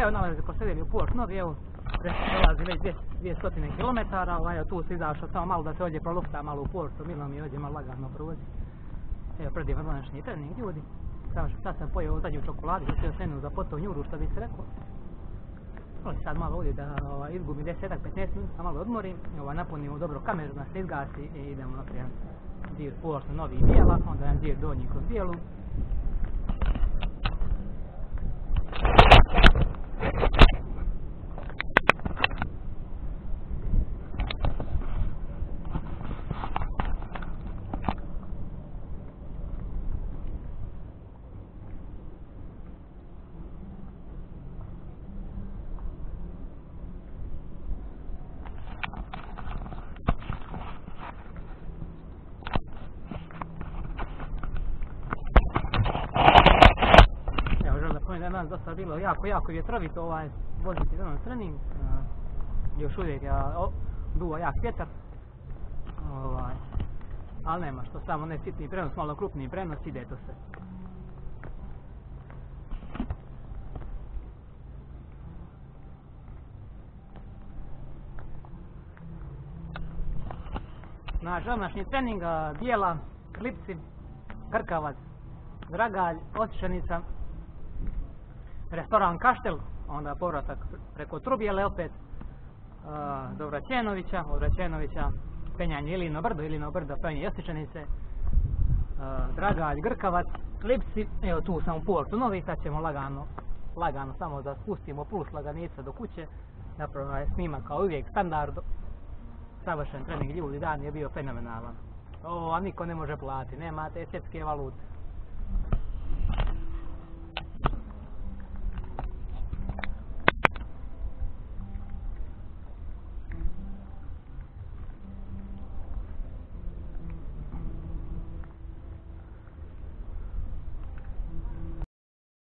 Evo nalazi posedili u Port Novi, evo prelazi već 200 km, evo tu se izašao samo malo da se ovdje prolufta malo u Portu, Milo mi ovdje malo lagano provozi. Evo predivan današnji trening ljudi. Kao što sad sam pojeo zadnju čokoladu, da se za potom njuru što bi se rekao. Sad malo ovdje da izgubim 10-15 minuta, malo odmorim, napunimo dobro kameru, da se izgasi i idemo naprijed. Dio Port Novi i bijela, onda jedan dio donji kroz bijelu. Danas dosta bilo jako vjetrovito voziti danas trening, još uvijek duva jak vjetar, ali nema što, samo ne sitni prenos, malo krupniji prenos, ide to sve. Naš današnji trening, bijela, klipci, krkavac, dragalj, osjećanica, restoran Kaštel, onda povratak preko Trubjele opet do Vraćenovića, od Vraćenovića penjanje Ilino brdo, penjanje Josičanice, Dragalj, Grkavac, Klipci, evo tu sam u Portu Novi, sad ćemo lagano samo da spustimo puls laganica do kuće, zapravo je snimak kao uvijek standard, savršen trening ljudi, dan je bio fenomenalan. A niko ne može platiti, nema te svjetske valute.